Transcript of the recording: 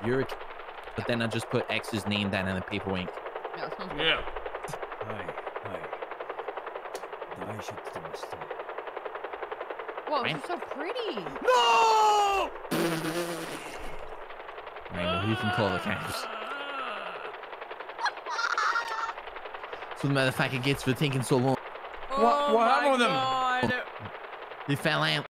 You're a but then I just put X's name down in the paper ink. Yeah, sounds good. Yeah. Hi. I should trust you. Whoa, Right? you're so pretty. No! Right, you can call the cops. So the motherfucker gets for taking so long. What happened with him? God. They fell out.